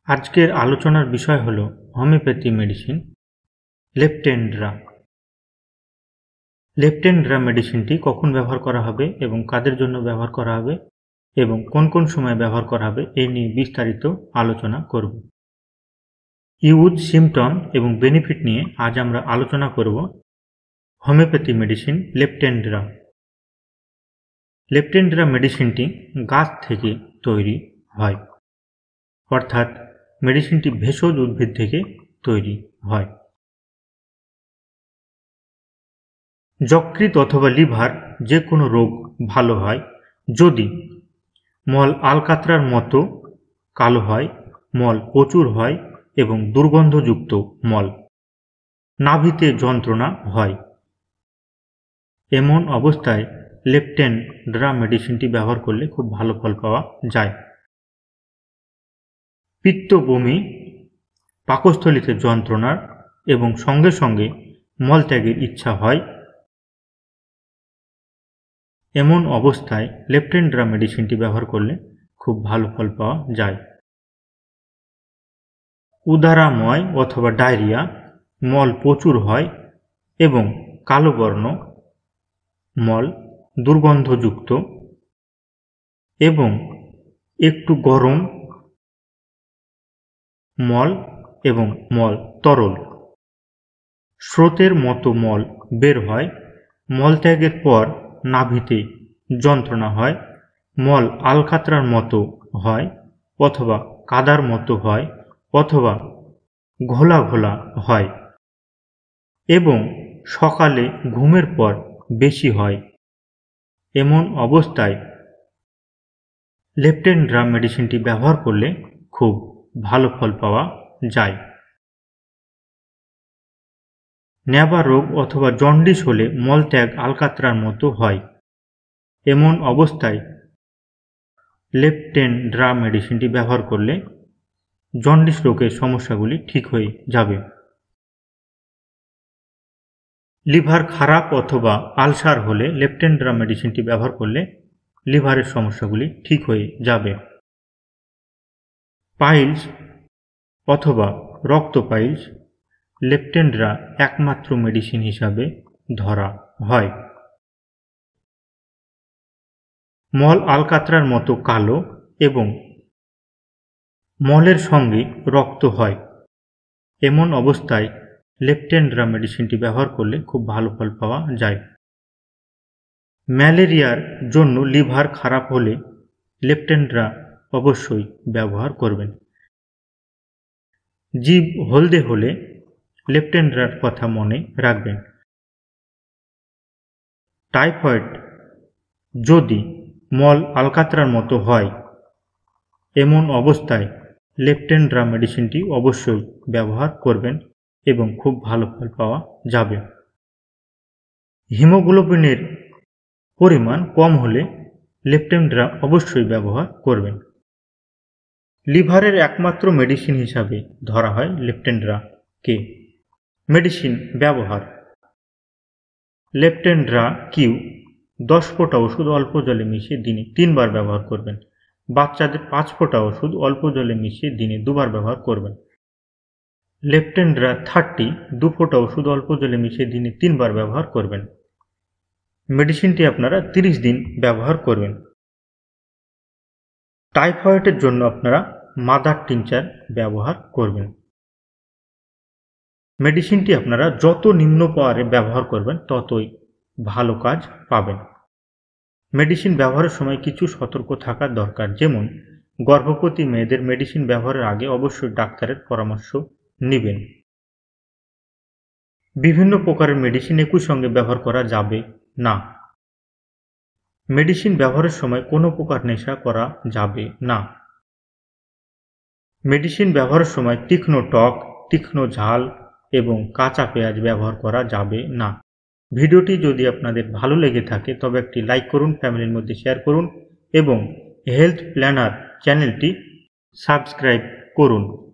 আজকের আলোচনার বিষয় হলো হোমিওপ্যাথি মেডিসিন লেপটেন্ড্রা। লেপটেন্ড্রা মেডিসিনটি কখন ব্যবহার করা হবে এবং কাদের জন্য ব্যবহার করা হবে এবং কোন কোন সময় ব্যবহার করা হবে এই নিয়ে বিস্তারিত আলোচনা করব। ইউজ, সিমটম এবং বেনিফিট নিয়ে আজ আমরা আলোচনা করব। Homeopathy medicine লেপটেন্ড্রা। লেপটেন্ড্রা মেডিসিনটি গাছ থেকে তৈরি হয়, অর্থাৎ মেডিসিনটি ভেষজ উদ্ভিদ থেকে তৈরি হয়। যকৃৎ অথবা লিভার যে কোনো রোগ ভালো হয় যদি মল আলকাতরার মতো কালো হয়, মল প্রচুর হয় এবং দুর্গন্ধযুক্ত মল, নাভিতে যন্ত্রণা হয়। এমন অবস্থায় লেপটেন্ড্রা মেডিসিনটি ব্যবহার করলে খুব ভালো ফল পাওয়া যায়। পিত্ত, বমি, পাকস্থলীতে যন্ত্রণা এবং সঙ্গে সঙ্গে মলত্যাগের ইচ্ছা হয়, এমন অবস্থায় লেপটেন্ড্রা মেডিসিনটি ব্যবহার করলে খুব ভালো ফল পাওয়া যায়। উদারাময় অথবা ডায়রিয়া, মল প্রচুর হয় এবং কালো বর্ণ মল, দুর্গন্ধযুক্ত এবং একটু গরম মল এবং মল তরল স্রোতের মতো মল বের হয়, মলত্যাগের পর নাভিতে যন্ত্রণা হয়, মল আলকাতরার মতো হয় অথবা কাদার মতো হয় অথবা ঘোলা ঘোলা হয় এবং সকালে ঘুমের পর বেশি হয়। এমন অবস্থায় লেপটেন্ড্রা মেডিসিনটি ব্যবহার করলে খুব ভালো ফল পাওয়া যায়। ন্যাবা রোগ অথবা জন্ডিস হলে মলত্যাগ আলকাতরার মতো হয়, এমন অবস্থায় লেপটেন্ড্রা মেডিসিনটি ব্যবহার করলে জন্ডিস রোগের সমস্যাগুলি ঠিক হয়ে যাবে। লিভার খারাপ অথবা আলসার হলে লেপটেন্ড্রা মেডিসিনটি ব্যবহার করলে লিভারের সমস্যাগুলি ঠিক হয়ে যাবে। পাইলস অথবা রক্ত পাইলস লেপটেন্ড্রা একমাত্র মেডিসিন হিসাবে ধরা হয়। মল আলকাতরার মতো কালো এবং মলের সঙ্গে রক্ত হয়, এমন অবস্থায় লেপটেন্ড্রা মেডিসিনটি ব্যবহার করলে খুব ভালো ফল পাওয়া যায়। ম্যালেরিয়ার জন্য লিভার খারাপ হলে লেপটেন্ড্রা অবশ্যই ব্যবহার করবেন। জিভ হলদে হলে লেপটেন্ড্রার কথা মনে রাখবেন। টাইফয়েড যদি মল আলকাতরার মতো হয়, এমন অবস্থায় লেপটেন্ড্রা মেডিসিনটি অবশ্যই ব্যবহার করবেন এবং খুব ভালো ফল পাওয়া যাবে। হিমোগ্লোবিনের পরিমাণ কম হলে লেপটেন্ড্রা অবশ্যই ব্যবহার করবেন। লিভারের একমাত্র মেডিসিন হিসাবে ধরা হয় লেপটেন্ড্রাকে। মেডিসিন ব্যবহার: লেপটেন্ড্রা কিউ 10 ফোঁটা ওষুধ অল্প জলে মিশিয়ে দিনে 3 বার ব্যবহার করবেন। বাচ্চাদের 5 ফোঁটা ওষুধ অল্প জলে মিশিয়ে দিনে 2 বার ব্যবহার করবেন। লেপটেন্ড্রা 30 2 ফোঁটা ওষুধ অল্প জলে মিশিয়ে দিনে 3 বার ব্যবহার করবেন। মেডিসিনটি আপনারা 30 দিন ব্যবহার করবেন। টাইফয়েডের জন্য আপনারা মাদার টিনচার ব্যবহার করবেন। মেডিসিনটি আপনারা যত নিম্ন পাওয়ারে ব্যবহার করবেন ততই ভালো কাজ পাবেন। মেডিসিন ব্যবহারের সময় কিছু সতর্ক থাকা দরকার, যেমন গর্ভবতী মেয়েদের মেডিসিন ব্যবহারের আগে অবশ্যই ডাক্তারের পরামর্শ নেবেন। বিভিন্ন প্রকারের মেডিসিন একই সঙ্গে ব্যবহার করা যাবে না। মেডিসিন ব্যবহারের সময় কোনো প্রকার নেশা করা যাবে না। মেডিসিন ব্যবহারের সময় তীক্ষ্ণ টক, তীক্ষ্ণ ঝাল এবং কাঁচা পেঁয়াজ ব্যবহার করা যাবে না। ভিডিওটি যদি আপনাদের ভালো লেগে থাকে তবে একটি লাইক করুন, ফ্যামিলির মধ্যে শেয়ার করুন এবং হেলথ প্ল্যানার চ্যানেলটি সাবস্ক্রাইব করুন।